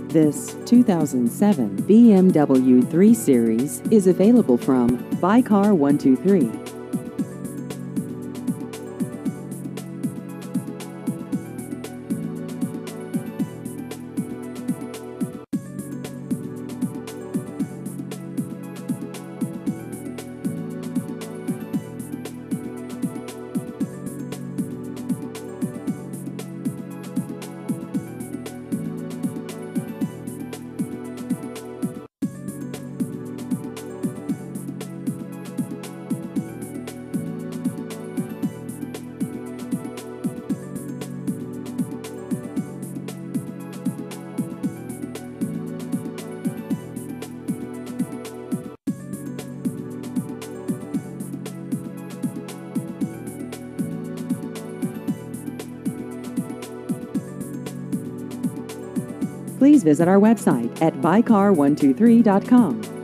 This 2007 BMW 3 Series is available from Buy Car 123. Please visit our website at buycar123.com.